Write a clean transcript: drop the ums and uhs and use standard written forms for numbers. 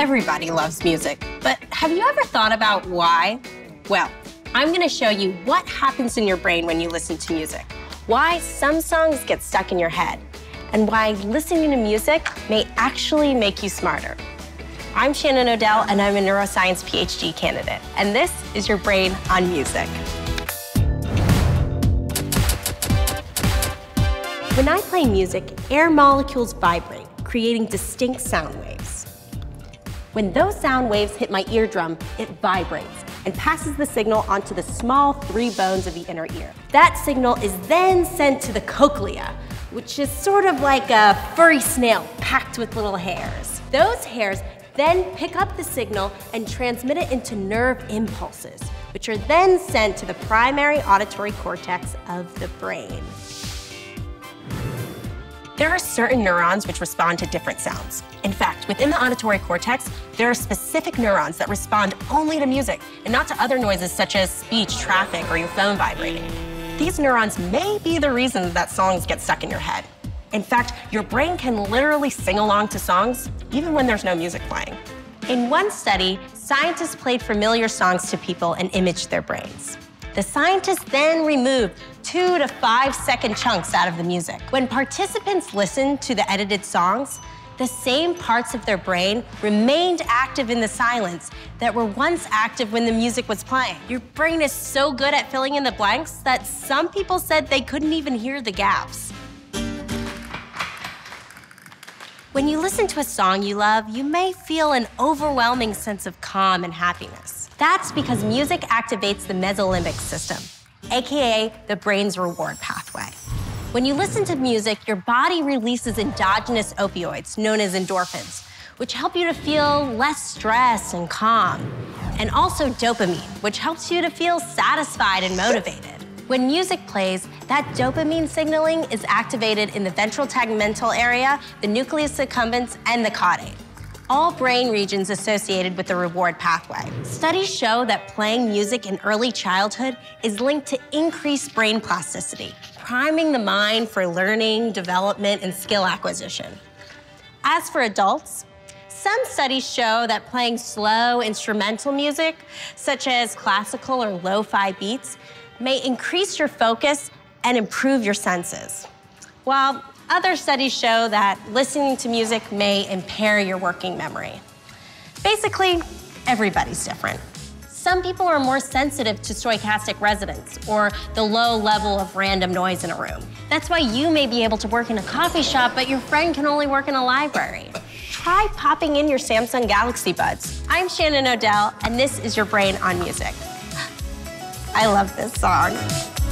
Everybody loves music, but have you ever thought about why? Well, I'm gonna show you what happens in your brain when you listen to music, why some songs get stuck in your head, and why listening to music may actually make you smarter. I'm Shannon Odell, and I'm a Neuroscience PhD candidate, and this is your brain on music. When I play music, air molecules vibrate, creating distinct sound waves. When those sound waves hit my eardrum, it vibrates and passes the signal onto the small 3 bones of the inner ear. That signal is then sent to the cochlea, which is sort of like a furry snail packed with little hairs. Those hairs then pick up the signal and transmit it into nerve impulses, which are then sent to the primary auditory cortex of the brain. There are certain neurons which respond to different sounds. In fact, within the auditory cortex, there are specific neurons that respond only to music and not to other noises such as speech, traffic, or your phone vibrating. These neurons may be the reason that songs get stuck in your head. In fact, your brain can literally sing along to songs even when there's no music playing. In one study, scientists played familiar songs to people and imaged their brains. The scientists then removed 2 to 5 second chunks out of the music. When participants listened to the edited songs, the same parts of their brain remained active in the silence that were once active when the music was playing. Your brain is so good at filling in the blanks that some people said they couldn't even hear the gaps. When you listen to a song you love, you may feel an overwhelming sense of calm and happiness. That's because music activates the mesolimbic system, aka the brain's reward pathway. When you listen to music, your body releases endogenous opioids, known as endorphins, which help you to feel less stress and calm, and also dopamine, which helps you to feel satisfied and motivated. When music plays, that dopamine signaling is activated in the ventral tegmental area, the nucleus accumbens, and the caudate, all brain regions associated with the reward pathway. Studies show that playing music in early childhood is linked to increased brain plasticity, priming the mind for learning, development, and skill acquisition. As for adults, some studies show that playing slow instrumental music, such as classical or lo-fi beats, may increase your focus and improve your senses, while other studies show that listening to music may impair your working memory. Basically, everybody's different. Some people are more sensitive to stochastic resonance or the low level of random noise in a room. That's why you may be able to work in a coffee shop, but your friend can only work in a library. Try popping in your Samsung Galaxy Buds. I'm Shannon Odell, and this is your brain on music. I love this song.